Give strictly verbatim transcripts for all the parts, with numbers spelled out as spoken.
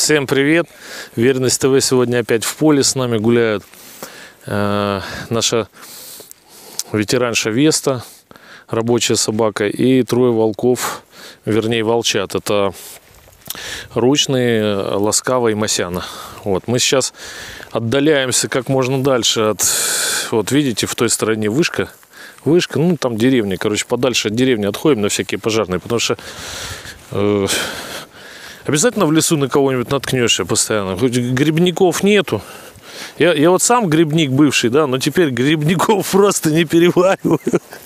Всем привет! Верность ТВ сегодня опять в поле. С нами гуляют э, наша ветеранша Веста, рабочая собака, и трое волков, вернее волчат. Это Ручный, Ласкава и Масяна. Вот. Мы сейчас отдаляемся как можно дальше от... Вот видите, в той стороне вышка. Вышка, ну там деревня. Короче, подальше от деревни отходим на всякие пожарные, потому что... Э, Обязательно в лесу на кого-нибудь наткнешься постоянно. Хоть грибников нету. Я, я вот сам грибник бывший, да, но теперь грибников просто не перевариваю.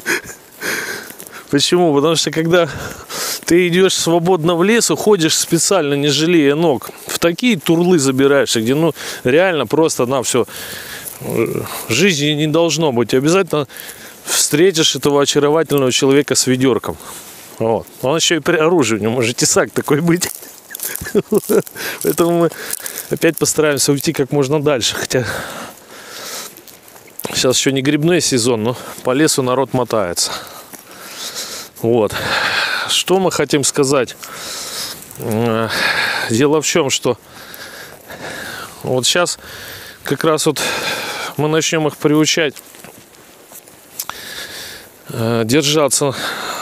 Почему? Потому что когда ты идешь свободно в лес, уходишь специально, не жалея ног, в такие турлы забираешься, где ну реально просто на все жизни не должно быть. И обязательно встретишь этого очаровательного человека с ведерком. Вот. Он еще и при оружии, у него может тесак такой быть. Поэтому мы опять постараемся уйти как можно дальше. Хотя сейчас еще не грибной сезон, но по лесу народ мотается. Вот. Что мы хотим сказать? Дело в чем, что вот сейчас как раз вот мы начнем их приучать держаться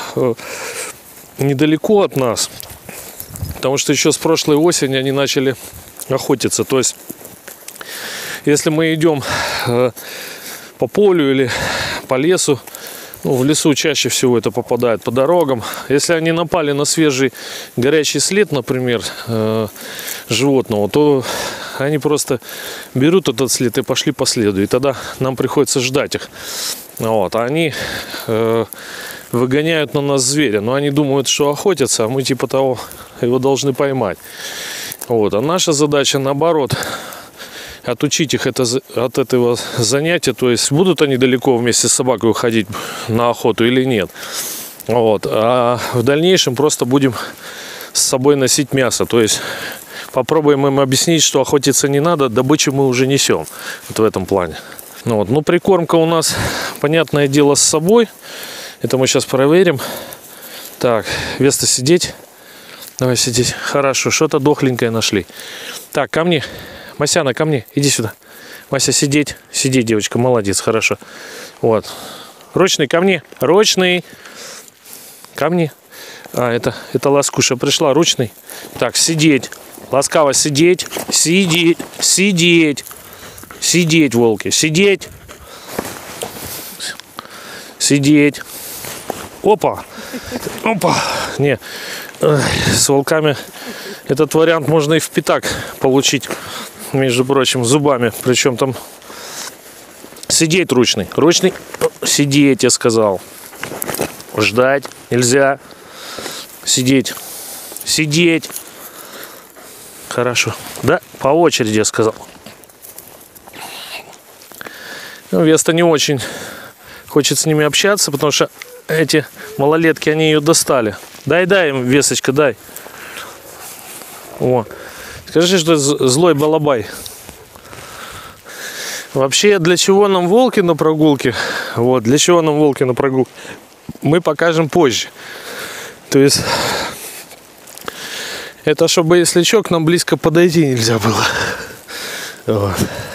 недалеко от нас. Потому что еще с прошлой осени они начали охотиться. То есть, если мы идем э, по полю или по лесу, ну, в лесу чаще всего это попадает по дорогам. Если они напали на свежий горячий след, например, э, животного, то они просто берут этот след и пошли по следу. И тогда нам приходится ждать их. Вот. А они... Э, выгоняют на нас зверя, но они думают, что охотятся, а мы типа того его должны поймать. Вот. А наша задача наоборот отучить их это, от этого занятия, то есть будут они далеко вместе с собакой уходить на охоту или нет. Вот. А в дальнейшем просто будем с собой носить мясо, то есть попробуем им объяснить, что охотиться не надо, добычу мы уже несем. Вот в этом плане. Ну, вот. Ну, прикормка у нас, понятное дело, с собой. Это мы сейчас проверим. Так, Веста, сидеть. Давай сидеть. Хорошо, что-то дохленькое нашли. Так, ко мне. Масяна, ко мне. Иди сюда. Мася, сидеть. Сидеть, девочка, молодец, хорошо. Вот. Ручный, ко мне. Ручный. Ко мне. А, это, это Ласкуша пришла. Ручный. Так, сидеть. Ласкава, сидеть. Сидеть. Сидеть. Сидеть, волки. Сидеть. Сидеть. Опа! Опа! Не, с волками этот вариант можно и в пятак получить, между прочим, зубами. Причем там сидеть ручный. Ручный. Сидеть, я сказал. Ждать нельзя. Сидеть. Сидеть. Хорошо. Да, по очереди я сказал. Ну, Веста не очень хочет с ними общаться, потому что эти малолетки, они ее достали. Дай, дай им, Весочка, дай. О. Скажи, что злой балабай. Вообще, для чего нам волки на прогулке? Вот, для чего нам волки на прогулке? Мы покажем позже. То есть, это чтобы, если что, к нам близко подойти нельзя было. Вот.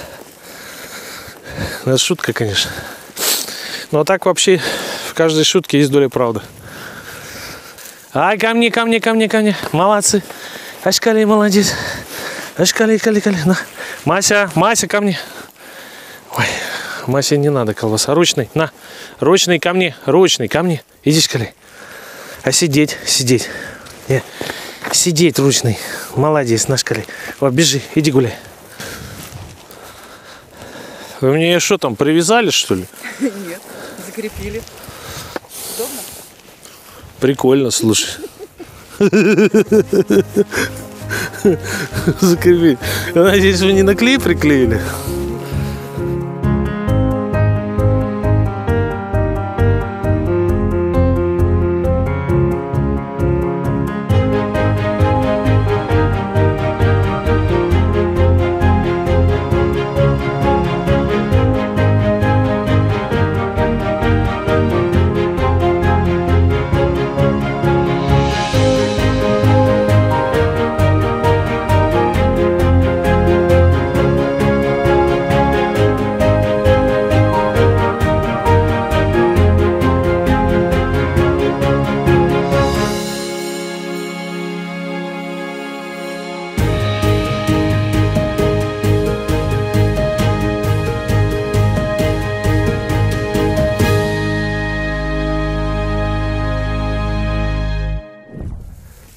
Это шутка, конечно. Ну, а так вообще в каждой шутке есть доля правды. Ай, ко мне, ко мне, ко мне, ко мне. Молодцы. Ашкали, молодец. Ашкали, кали, кали. На. Мася, Мася, ко мне. Ой, Масе не надо колбаса. Ручный, на. Ручный ко мне, ручный ко мне. Иди, шкали. А сидеть, сидеть. Не. Сидеть, ручный. Молодец, на шкали. О, бежи, иди гуляй. Вы мне что там, привязали, что ли? Нет, закрепили. Удобно? Прикольно, слушай. Закрепили. Надеюсь, вы не на клей приклеили?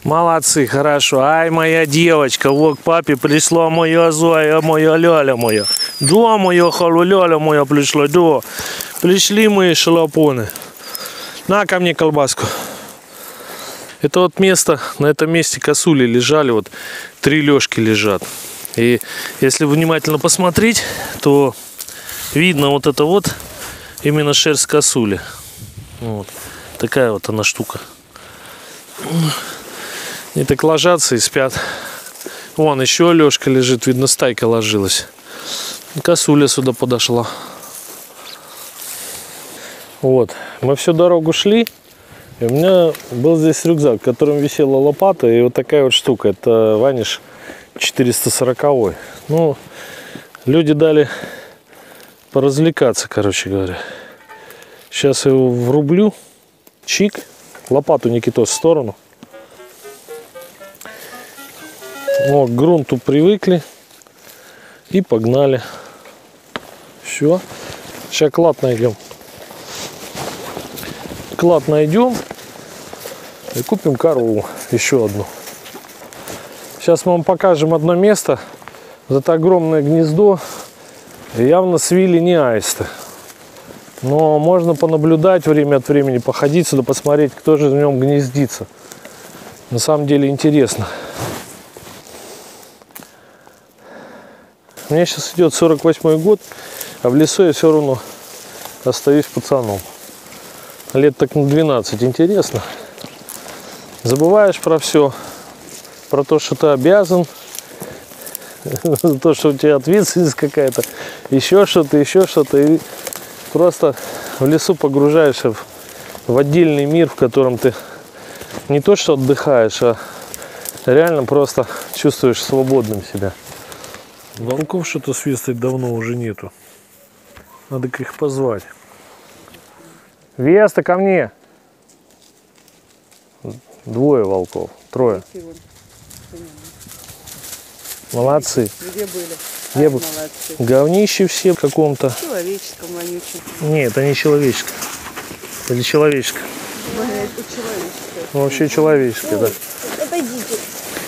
Молодцы, хорошо. Ай, моя девочка, вот к папе пришла моя Зоя, моя Ляля моя. Да, моя халуляля моя пришла, да. Пришли мои шалопоны. На ко мне колбаску. Это вот место, на этом месте косули лежали, вот три лёжки лежат. И если внимательно посмотреть, то видно вот это вот именно шерсть косули. Вот. Такая вот она штука. И так ложатся и спят. Вон еще лёжка лежит, видно, стайка ложилась. Косуля сюда подошла. Вот, мы всю дорогу шли, и у меня был здесь рюкзак, в котором висела лопата и вот такая вот штука. Это Ваниш четыреста сорок. Ну, люди дали поразвлекаться, короче говоря. Сейчас я его врублю. Чик. Лопату Никитос в сторону. О, к грунту привыкли. И погнали. Все. Сейчас клад найдем. Клад найдем. И купим корову. Еще одну. Сейчас мы вам покажем одно место. Это огромное гнездо. Явно свили не аисты. Но можно понаблюдать время от времени, походить сюда, посмотреть, кто же в нем гнездится. На самом деле интересно. Мне сейчас идет сорок восьмой год, а в лесу я все равно остаюсь пацаном. Лет так на двенадцать. Интересно. Забываешь про все. Про то, что ты обязан. То, что у тебя ответственность какая-то. Еще что-то, еще что-то. И просто в лесу погружаешься в, в отдельный мир, в котором ты не то что отдыхаешь, а реально просто чувствуешь свободным себя. Волков что-то свистать давно уже нету. Надо их позвать. Веста, ко мне. Двое волков. Трое. Молодцы. Где были? Где бы? Говнище все в каком-то. Человеческом вонючем. Нет, это не человеческое. Или человеческое? Это человеческое. Вообще человеческое, да. Отойдите.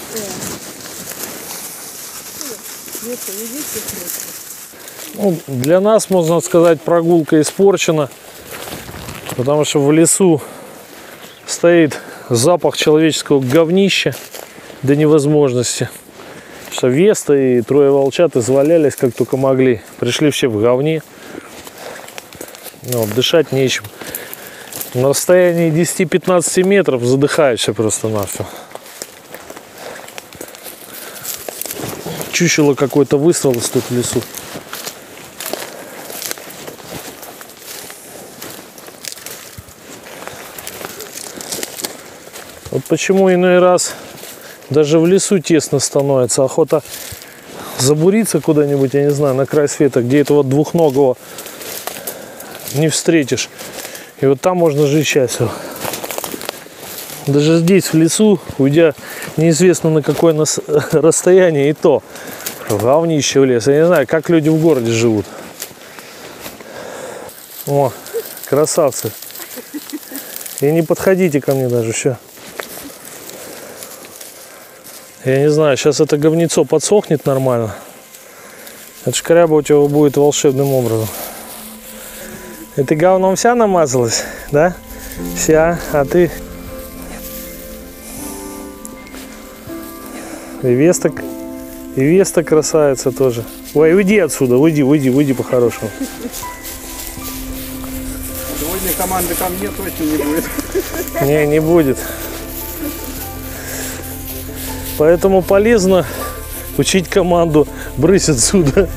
Идите. Ну, для нас, можно сказать, прогулка испорчена. Потому что в лесу стоит запах человеческого говнища до невозможности. Что Веста и трое волчат извалялись как только могли. Пришли все в говне. Ну, дышать нечем. На расстоянии десяти-пятнадцати метров задыхаешься просто-нафиг. Чучело какой-то высралось тут в лесу. Вот почему иной раз даже в лесу тесно становится. Охота забуриться куда-нибудь, я не знаю, на край света, где этого двухногого не встретишь. И вот там можно жить счастливо. Даже здесь, в лесу, уйдя неизвестно на какое нас расстояние, и то в говнище в лес. Я не знаю, как люди в городе живут. О, красавцы. И не подходите ко мне даже, все. Я не знаю, сейчас это говнецо подсохнет нормально. Это шкряба у тебя будет волшебным образом. И ты говном вся намазалась, да? Вся, а ты... И Веста, и Веста красавица тоже. Ой, уйди отсюда, уйди, уйди, уйди по-хорошему. Сегодня команды ко мне точно не будет. Не, не будет. Поэтому полезно учить команду брысь отсюда.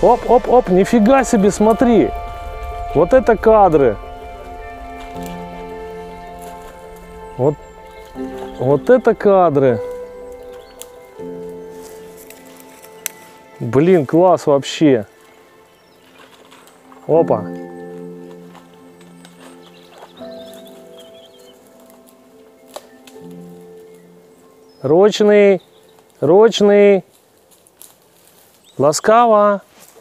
Оп, оп, оп, нифига себе, смотри. Вот это кадры. Вот, вот это кадры. Блин, класс вообще. Опа. Ручный, ручный. Ласкаво.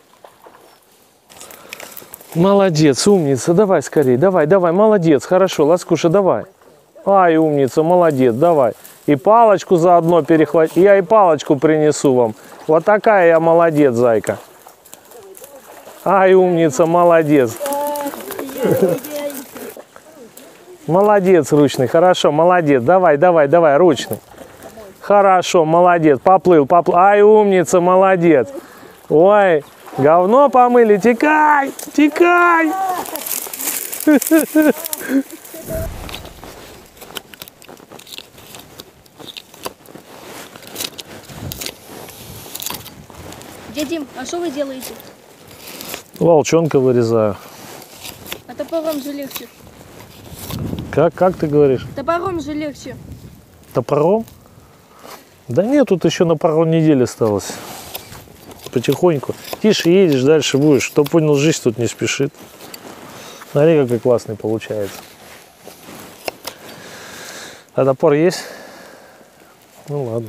Молодец, умница. Давай скорее, давай, давай, молодец. Хорошо, Ласкуша, давай. Ай, умница, молодец, давай. И палочку заодно перехвати. Я и палочку принесу вам. Вот такая я молодец, зайка. Ай, умница, молодец. Молодец, ручный, хорошо, молодец. Давай, давай, давай, ручный. Хорошо, молодец, поплыл, поплыл. Ай, умница, молодец. Ой, говно помыли, текай, текай. Дядя Дим, а что вы делаете? Волчонка вырезаю. А топором же легче. Как, как ты говоришь? Топором же легче. Топором? Да нет, тут еще на пару недель осталось. Потихоньку. Тише едешь, дальше будешь. Кто понял, жизнь тут не спешит. Смотри, какой классный получается. А топор есть? Ну ладно.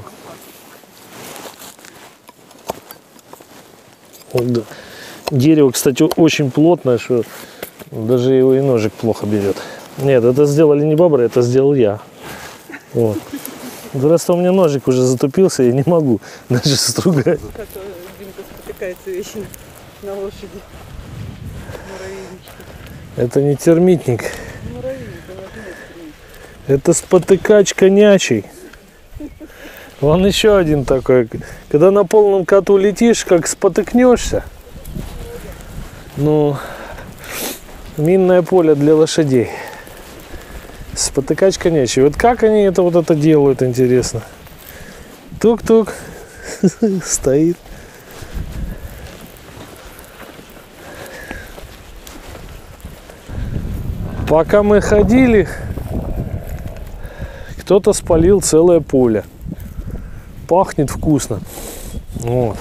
Вот, да. Дерево, кстати, очень плотное, что даже его и ножик плохо берет. Нет, это сделали не бобры, это сделал я. Вот. Просто у меня ножик уже затупился, я не могу даже стругать. Как Димка спотыкается вечно на лошади. Муравейнички. Это не термитник. Муравейник, он термит. Это спотыкач конячий. Вон еще один такой. Когда на полном коту летишь, как спотыкнешься. Ну, минное поле для лошадей. Спотыкач конячий. Вот как они это вот это делают, интересно. Тук-тук. Стоит. Пока мы ходили, кто-то спалил целое поле. Пахнет вкусно. Вот.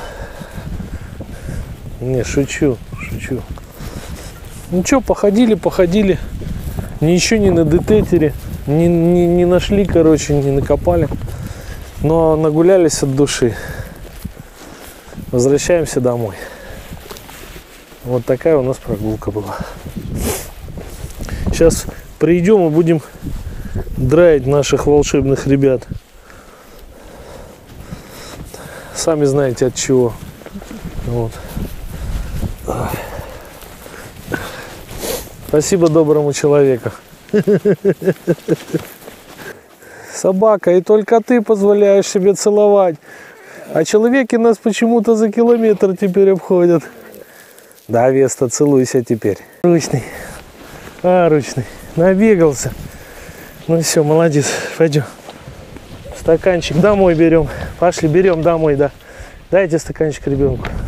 Не, шучу, шучу. Ну что, походили, походили. Ничего не на детекторе, не, не, не нашли, короче, не накопали. Но нагулялись от души. Возвращаемся домой. Вот такая у нас прогулка была. Сейчас придем и будем драить наших волшебных ребят. Сами знаете от чего. Вот. Спасибо доброму человеку. Собака, и только ты позволяешь себе целовать. А человеки нас почему-то за километр теперь обходят. Да, Веста, целуйся теперь. Ручный. А, ручный. Набегался. Ну все, молодец. Пойдем. Стаканчик домой берем. Пошли, берем домой, да. Дайте стаканчик ребенку.